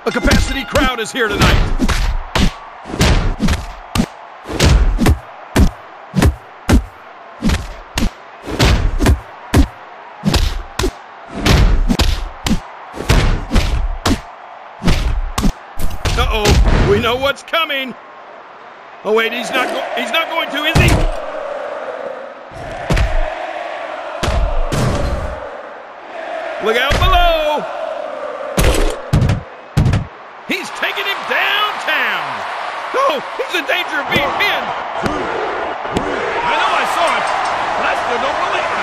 A capacity crowd is here tonight. Uh-oh, we know what's coming. Oh wait, he's not going to, is he? Look out below. He's taking him downtown. Oh, he's in danger of being pinned. I know I saw it, but I still don't believe it.